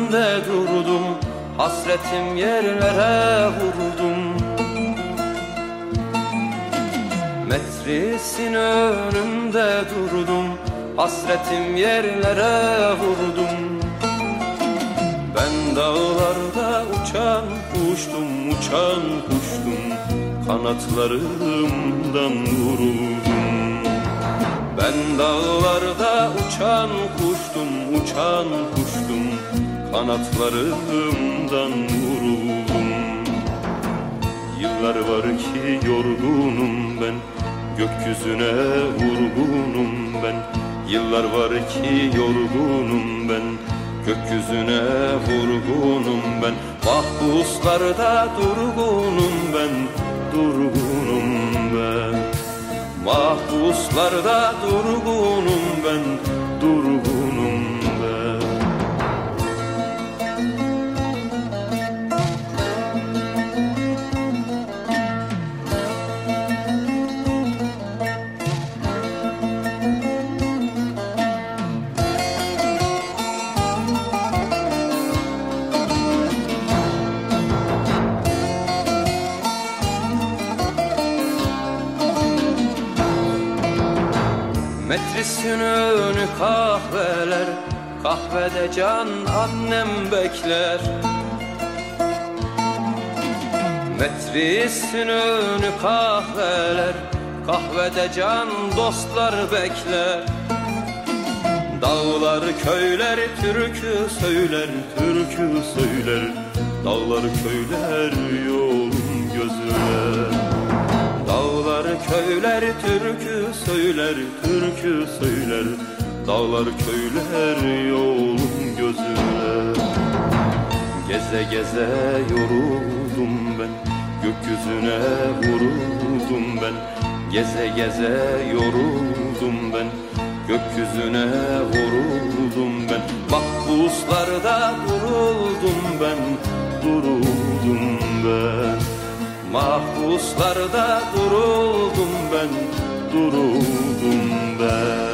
önünde durdum, hasretim yerlere vurdum. Metrisin önünde durdum, hasretim yerlere vurdum. Ben dağlarda uçan kuştum, uçan kuştum, kanatlarımdan vuruldum. Ben dağlarda uçan kuştum, uçan kuştum, kanatlarımdan vuruldum. Yıllar var ki yorgunum ben, gökyüzüne vurgunum ben. Yıllar var ki yorgunum ben, gökyüzüne vurgunum ben. Mahpuslarda durgunum ben, durgunum ben. Mahpuslarda durgunum ben, durgunum ben. Metrisin önü kahveler, kahvede can annem bekler. Metrisin önü kahveler, kahvede can dostlar bekler. Dağlar köyler türkü söyler, türkü söyler. Dağlar köyler yolum gözler. Dağlar köyler türkü söyler, türkü söyler. Dağlar köyler yolum gözüne. Geze geze yoruldum ben, gökyüzüne vuruldum ben. Geze geze yoruldum ben, gökyüzüne vuruldum ben. Mahpuslarda duruldum ben, duruldum ben. Mahpuslarda duruldum ben, duruldum ben.